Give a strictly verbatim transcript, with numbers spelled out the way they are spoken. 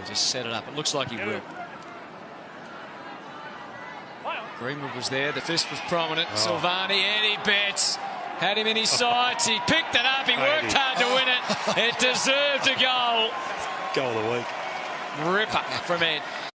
He'll just set it up. It looks like he will. Greenwood was there. The fist was prominent. Oh. Silvani, Eddie Betts had him in his sights. He picked it up. He worked hard to win it. It deserved a goal. Goal of the week. Ripper from Ed.